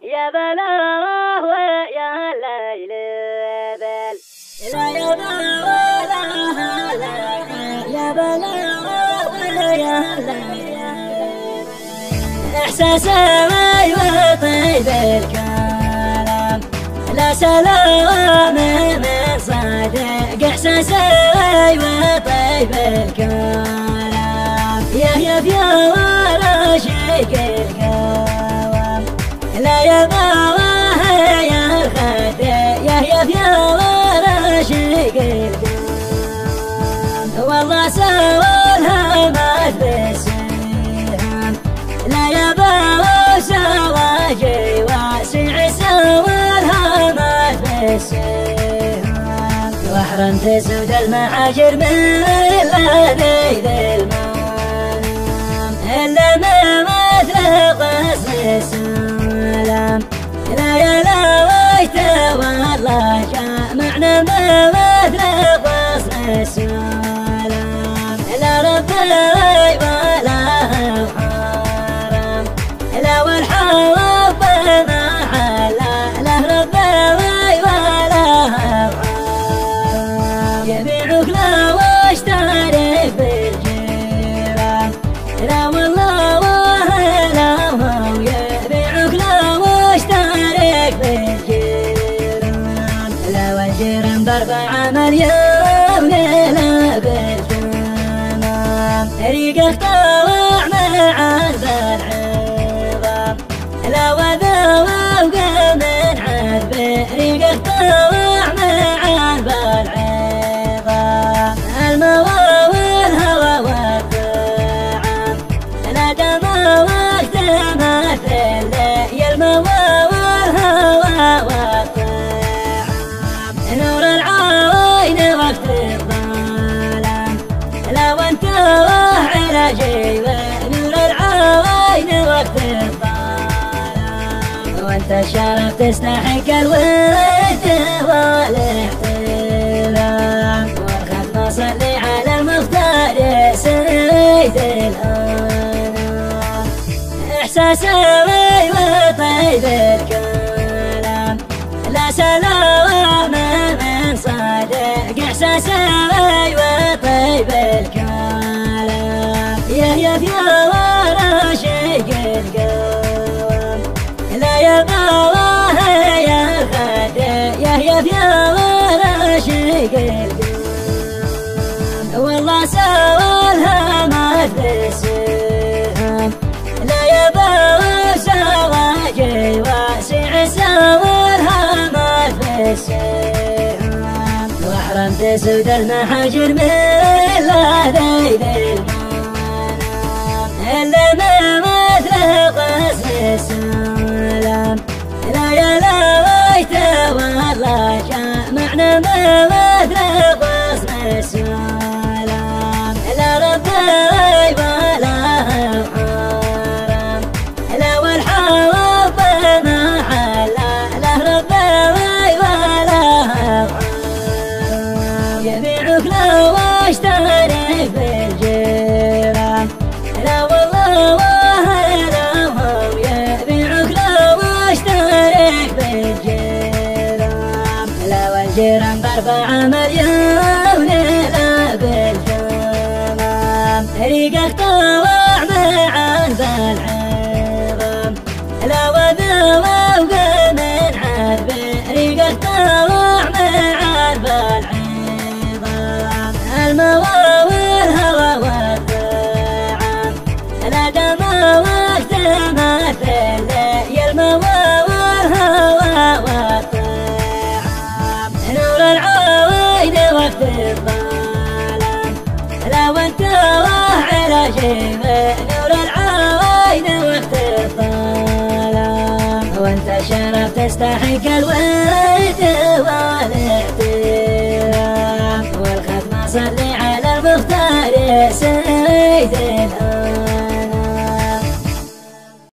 يا بلاه يا ليل بل لا يا بلاه يا بلاه يا ليل إحساسي وطيب الكلام لا سلام من صادق إحساسي وطيب الكلام يهيب يا ورشيق القوام لا يبغاه يا خدي يهيب يا ورشيق القوام والله سوالها ما تبسم لا يبغاه سواجي واسع سوالها ما تبسم واحرم تسود المحاجر من لذيذ المنام إلا ما مثل قصر السلام لا يلاويت والله جامعنا ما مثل قصر السلام لا ربي ولا حرام لا والحوض ما حلا له ربي ولا حرام يبيعك لا واشتري بالجيران لا والله ولا هو يبيعك لا واشتريك بالجيران لا والجيران باربع مليون ليلة بالجمام ريقك طوع مع العظام لا وذا ووقع من عذبه ريقك طوع مع العظام الموى والهوى والطعام لا دم وقت مثل يا الموى والهوى والطعام نور العين وقت الظلام لا وانت علاجي ونور العين وقت الظلام وانت الشرف تستحق الود والاحترام والختم صلي على المختار سيد الأنام إحساسي وطيب الكلام لا سلام من صادق إحساسي وطيب الكلام يهيب يا ورشيق القوام لا يبغاه يا خدي يهيب يا ورشيق القوام والله سوالها ما تبسم لا يبغاه سواجي واسع سوالها ما تبسم واحرم تسود المحاجر من لذيذ المنام إلا ما مثل قصر السلام لا يلاويت والله جامعنا ما مثل قصر السلام لا ربي ولا حرام لا والحوض ما حلا له ربي ولا حرام يبيعك لا واشتريك بالجيران لا والله ولا هو يبيعك لا واشتريك بالجيران لا والجيران باربع مليون ليلة بالجمام ريقك طوع مع العظام لا وذا ووقع من عذبه ريقك طوع مع العظام الموى والهوى والطعام لا دم وقت مثل يا الموى والهوى والطعام نور العين وقت الظلام لا وانت علاجي نور العين وقت الظلام وانت شرف تستحق الود والاحترام والختم صلي على المختار سيد الأنام